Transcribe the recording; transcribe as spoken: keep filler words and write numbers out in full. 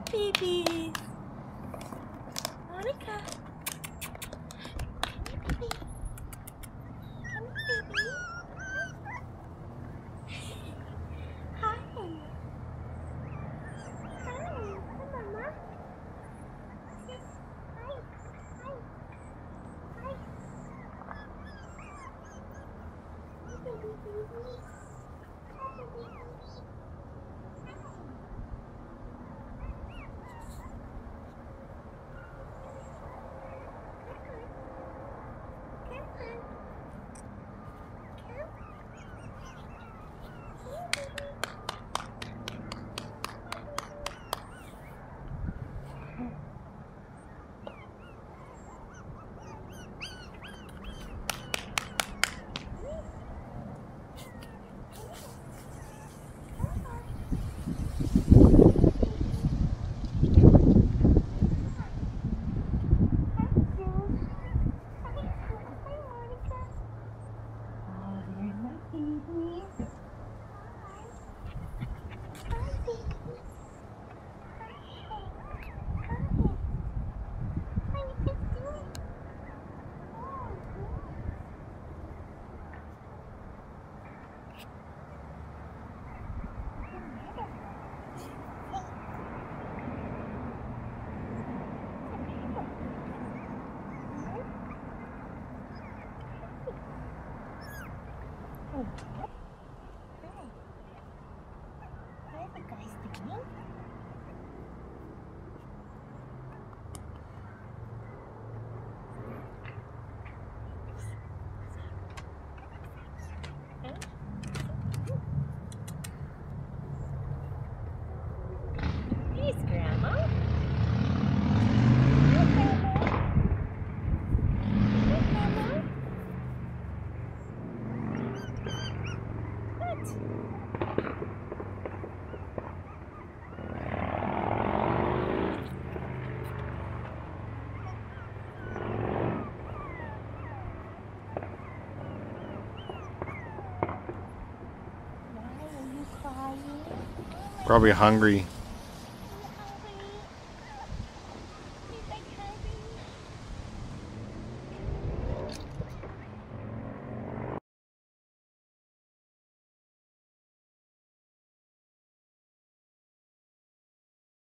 Westie Puppies. Monica. Come here, baby. Come here, baby. Hi. Hi. Hi, Mama. Hi. Hi. Hi. Hi, baby, baby. Hi, baby, baby. Hi. Where are the guys doing? Here's Grandma. Hi, Grandma. Hi, Grandma. What? Why are you crying? Probably hungry.